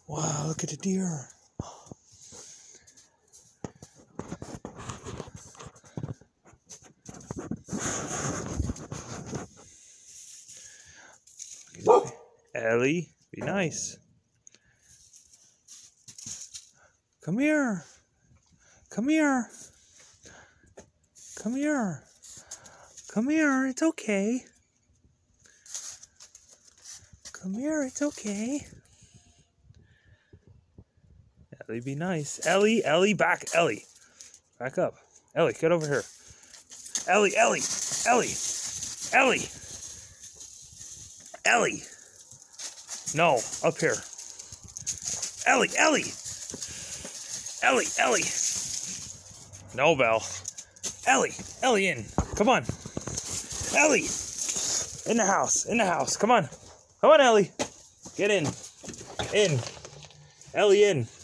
Wow, look at the deer. Ellie, be nice. Come here. Come here. Come here. Come here, it's okay. Come here, it's okay. Ellie, be nice. Ellie, back. Ellie. Back up. Ellie, get over here. Ellie. No, up here. Ellie. No, Belle. Ellie in. Come on. Ellie. In the house. Come on. Come on, Ellie. Get in. Ellie in.